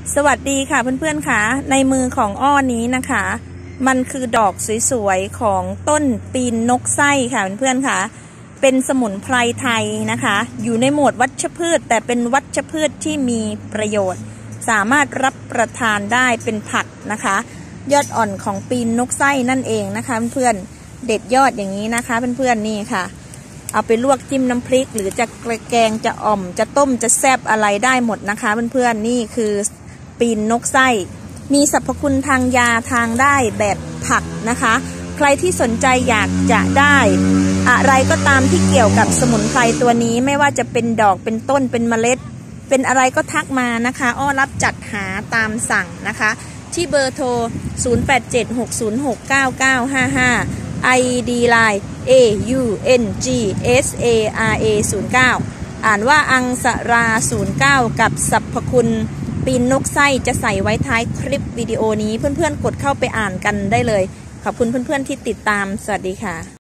สวัสดีค่ะเพื่อนๆค่ะในมือของอ้อนี้นะคะมันคือดอกสวยๆของต้นปีนนกไส้ค่ะเพื่อนๆค่ะเป็นสมุนไพรไทยนะคะอยู่ในหมวดวัชพืชแต่เป็นวัชพืชที่มีประโยชน์สามารถรับประทานได้เป็นผักนะคะยอดอ่อนของปีนนกไส้นั่นเองนะคะเพื่อนๆเด็ดยอดอย่างนี้นะคะเพื่อนๆนี่ค่ะเอาไปลวกจิ้มน้ำพริกหรือจะแกงจะอ่อมจะต้มจะแซ่บอะไรได้หมดนะคะเพื่อนๆนี่คือปีนนกไส้มีสรรพคุณทางยาทางได้แบบผักนะคะใครที่สนใจอยากจะได้อะไรก็ตามที่เกี่ยวกับสมุนไพรตัวนี้ไม่ว่าจะเป็นดอกเป็นต้นเป็นเมล็ดเป็นอะไรก็ทักมานะคะอ้อรับจัดหาตามสั่งนะคะที่เบอร์โทร 0876069955 ID Line AUNGSARA09 อ่านว่าอังสรา09กับสรรพคุณปีนนกไส้จะใส่ไว้ท้ายคลิปวิดีโอนี้เพื่อนๆกดเข้าไปอ่านกันได้เลยขอบคุณเพื่อนๆที่ติดตามสวัสดีค่ะ